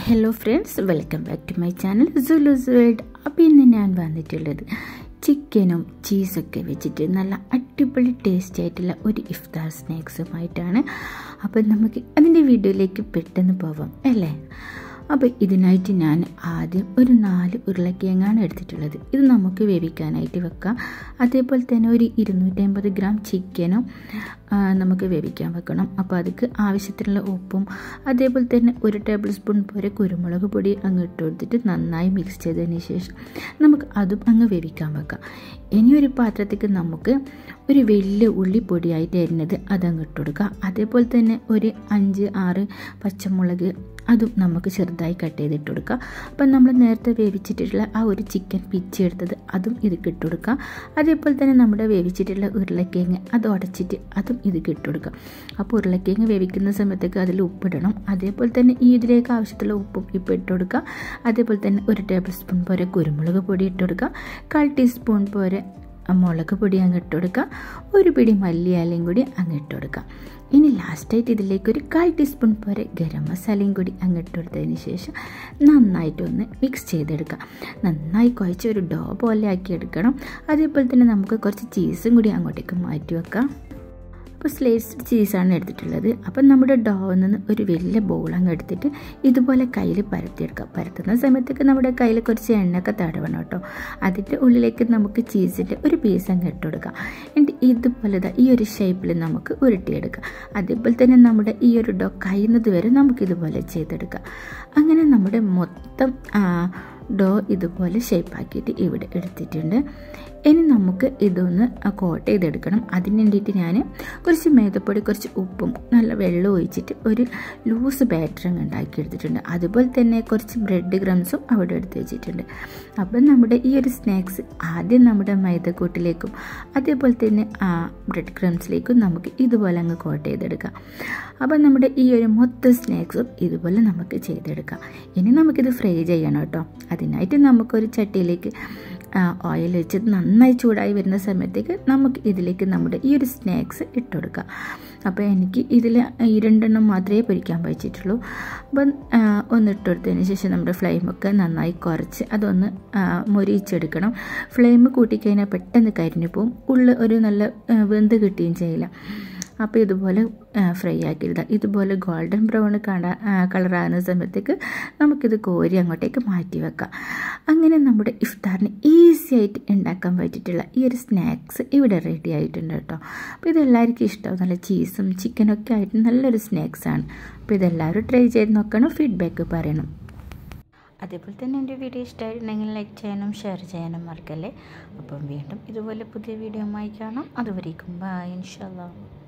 Hello friends, welcome back to my channel Suluzworld. അപ്പോൾ ഇന്ന് ഞാൻ വന്നിട്ടുള്ളത് ചിക്കനും ചീസൊക്കെ വെച്ചിട്ട് നല്ല അടിപൊളി ടേസ്റ്റി ആയിട്ടുള്ള ഒരു ഇഫ്താർ സ്നാക്സുമായിട്ടാണ്. അപ്പോൾ നമുക്ക് അതിൻ്റെ വീഡിയോയിലേക്ക് പെട്ടെന്ന് പോവാം അല്ലേ. അപ്പോൾ ഇതിനായിട്ട് ഞാൻ ആദ്യം ഒരു 4 ഉരുളക്കിഴങ്ങാണ് എടുത്തിട്ടുള്ളത്. ഇത് നമുക്ക് വേവിക്കാനായിട്ട് വെക്കാം. അതേപോലെ തന്നെ ഒരു 250 ഗ്രാം ചിക്കനും നമുക്ക് വേവിക്കാൻ വെക്കണം. അപ്പോൾ അതിക്ക് ആവശ്യത്തിനുള്ള ഉപ്പും അതേപോലെ തന്നെ 1 ടേബിൾ സ്പൂൺ പോലെ കുരുമുളക് പൊടി അങ്ങ് ഇട്ട് കൊടുത്തിട്ട് നന്നായി മിക്സ് ചെയ്തതിന് ശേഷം നമുക്ക് അതും അങ്ങ് വേവിക്കാൻ വെക്കാം. ഇനി ഒരു പാത്രത്തേക്ക് നമുക്ക് ഒരു വലിയ ഉള്ളി പൊടിയായിട്ട് അരിഞ്ഞത് അതങ്ങ് ഇട്ട് കൊടുക്കുക. അതേപോലെ തന്നെ ഒരു 5-6 പച്ചമുളക് അതും നമുക്ക് ചെറുതായി കട്ട് ചെയ്തിട്ട് കൊടുക്കുക. അപ്പം നമ്മൾ നേരത്തെ വേവിച്ചിട്ടുള്ള ആ ഒരു ചിക്കൻ പിച്ചെടുത്തത് അതും ഇതിക്ക് ഇട്ട് കൊടുക്കുക. അതേപോലെ തന്നെ നമ്മുടെ വേവിച്ചിട്ടുള്ള ഉരുളക്കിഴങ്ങ് അത് ഉടച്ചിട്ട് അതും ഇതിക്ക് ഇട്ട് കൊടുക്കുക. അപ്പോൾ ഉരുളക്കിഴങ്ങ് വേവിക്കുന്ന സമയത്തേക്ക് അതിൽ ഉപ്പിടണം. അതേപോലെ തന്നെ ഈ ഇതിലേക്ക് ആവശ്യത്തിലുള്ള ഉപ്പും ഇപ്പോൾ ഇട്ട് കൊടുക്കുക. അതേപോലെ തന്നെ 1 ടേബിൾ സ്പൂൺ പോലെ കുരുമുളക് പൊടി ഇട്ട് കൊടുക്കുക. 1/4 ടീസ്പൂൺ പോലെ മുളക് പൊടി അങ്ങ് ഇട്ട് കൊടുക്കുക. ഒരു പിടി മല്ലിയിലയും കൂടി അങ്ങ് ഇട്ട് കൊടുക്കുക. ഇനി ലാസ്റ്റായിട്ട് ഇതിലേക്ക് ഒരു 1/4 ടീസ്പൂൺ പോലെ ഗരം മസാലയും കൂടി അങ്ങ് ഇട്ട് കൊടുത്തതിന് ശേഷം നന്നായിട്ടൊന്ന് മിക്സ് ചെയ്തെടുക്കുക. നന്നായി കുഴച്ച് ഒരു ഡോ പോലെ ആക്കി എടുക്കണം. അതേപോലെ തന്നെ നമുക്ക് കുറച്ച് ചീസും കൂടി അങ്ങോട്ടേക്ക് മാറ്റി വെക്കാം. അപ്പോൾ സ്ലൈസ്ഡ് ചീസാണ് എടുത്തിട്ടുള്ളത്. അപ്പം നമ്മുടെ ഡോയിൽ നിന്ന് ഒരു വലിയ ബോൾ അങ്ങ് എടുത്തിട്ട് ഇതുപോലെ കയ്യിൽ പരത്തിയെടുക്കുക. പരത്തുന്ന സമയത്തേക്ക് നമ്മുടെ കയ്യിൽ കുറച്ച് എണ്ണയൊക്കെ തടവണം കേട്ടോ. അതിൻ്റെ ഉള്ളിലേക്ക് നമുക്ക് ചീസിൻ്റെ ഒരു പീസ് അങ്ങ് ഇട്ട് കൊടുക്കുക. എന്നിട്ട് ഇതുപോലെ ഈ ഒരു ഷേപ്പിൽ നമുക്ക് ഉരുട്ടിയെടുക്കുക. അതേപോലെ തന്നെ നമ്മുടെ ഈ ഒരു ഡോ കഴിയുന്നത് വരെ നമുക്കിതുപോലെ ചെയ്തെടുക്കാം. അങ്ങനെ നമ്മുടെ മൊത്തം ഡോ ഇതുപോലെ ഷേപ്പാക്കിയിട്ട് ഇവിടെ എടുത്തിട്ടുണ്ട്. ഇനി നമുക്ക് ഇതൊന്ന് കോട്ട് ചെയ്തെടുക്കണം. അതിന് വേണ്ടിയിട്ട് ഞാൻ കുറച്ച് മേദപ്പൊടി കുറച്ച് ഉപ്പും നല്ല വെള്ളം ഒഴിച്ചിട്ട് ഒരു ലൂസ് ബാറ്ററിങ് ഉണ്ടാക്കി എടുത്തിട്ടുണ്ട്. അതുപോലെ തന്നെ കുറച്ച് ബ്രെഡ് ക്രംസും അവിടെ എടുത്ത് വെച്ചിട്ടുണ്ട്. അപ്പം നമ്മുടെ ഈ ഒരു സ്നാക്സ് ആദ്യം നമ്മുടെ മൈദക്കൂട്ടിലേക്കും അതേപോലെ തന്നെ ബ്രെഡ് ക്രംസിലേക്കും നമുക്ക് ഇതുപോലെ അങ്ങ് കോട്ട് ചെയ്തെടുക്കാം. അപ്പം നമ്മുടെ ഈ ഒരു മൊത്തം സ്നാക്സും ഇതുപോലെ നമുക്ക് ചെയ്തെടുക്കാം. ഇനി നമുക്കിത് ഫ്രൈ ചെയ്യണം കേട്ടോ. അതിനായിട്ട് നമുക്കൊരു ചട്ടിയിലേക്ക് ഓയിൽ വെച്ച് നന്നായി ചൂടായി വരുന്ന സമയത്തേക്ക് നമുക്ക് ഇതിലേക്ക് നമ്മുടെ ഈ ഒരു സ്നാക്സ് ഇട്ട് കൊടുക്കാം. അപ്പോൾ എനിക്ക് ഇതിൽ 2 മാത്രമേ പൊരിക്കാൻ പറ്റിയിട്ടുള്ളൂ. അപ്പം ഒന്ന് ഇട്ട് കൊടുത്തതിന് ശേഷം നമ്മുടെ ഫ്ലെയിമൊക്കെ നന്നായി കുറച്ച് അതൊന്ന് മൊരിച്ചെടുക്കണം. ഫ്ലെയിം കൂട്ടിക്കഴിഞ്ഞാൽ പെട്ടെന്ന് കരിഞ്ഞു പോവും. ഉള്ളിൽ ഒരു നല്ല വെന്ത് കിട്ടുകയും ചെയ്യില്ല. അപ്പോൾ ഇതുപോലെ ഫ്രൈ ആക്കിയെടുക്കുക. ഇതുപോലെ ഗോൾഡൻ ബ്രൗൺ കളറാകുന്ന സമയത്തേക്ക് നമുക്കിത് കോരി അങ്ങോട്ടേക്ക് മാറ്റി വെക്കാം. അങ്ങനെ നമ്മുടെ ഇഫ്താറിന് ഈസി ആയിട്ട് ഉണ്ടാക്കാൻ പറ്റിയിട്ടുള്ള ഈ ഒരു സ്നാക്സ് ഇവിടെ റെഡി ആയിട്ടുണ്ട് കേട്ടോ. അപ്പോൾ ഇതെല്ലാവർക്കും ഇഷ്ടമാവും. നല്ല ചീസും ചിക്കനൊക്കെ ആയിട്ട് നല്ലൊരു സ്നാക്സാണ്. അപ്പോൾ ഇതെല്ലാവരും ട്രൈ ചെയ്ത് നോക്കണം, ഫീഡ്ബാക്ക് പറയണം. അതേപോലെ തന്നെ എൻ്റെ വീഡിയോ ഇഷ്ടമായിട്ടുണ്ടെങ്കിൽ ലൈക്ക് ചെയ്യാനും ഷെയർ ചെയ്യാനും മറക്കല്ലേ. അപ്പം വീണ്ടും ഇതുപോലെ പുതിയ വീഡിയോ ആയി കാണാം. അതുവരേക്കും ബൈ ഇൻഷാല്ലാ.